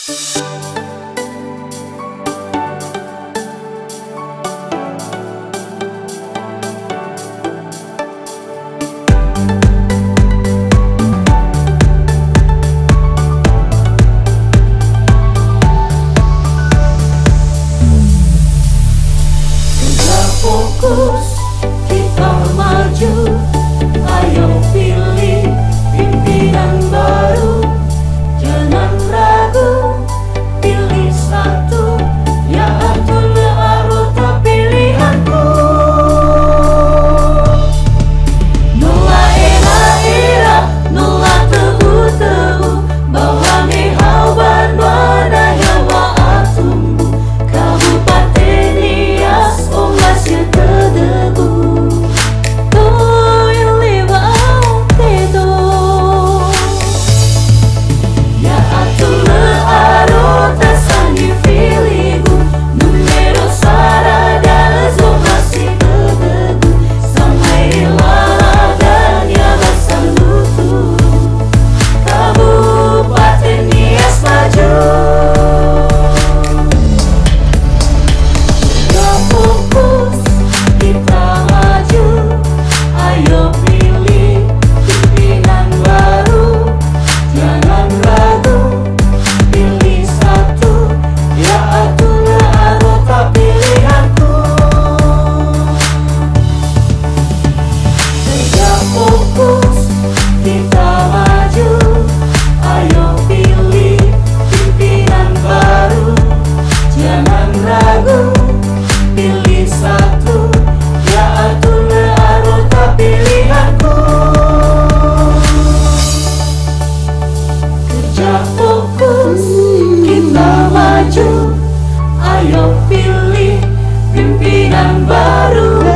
Fokus, kita maju. Ayo pilih pimpinan baru. Jangan ragu, pilih satu. Ya atul arota pilihanku. Nula era, nula teu, bahwa ngehau banwana yawa atumbu. Kabupaten Nias ongas ya tedebu. Fokus, kita maju. Ayo pilih pimpinan baru.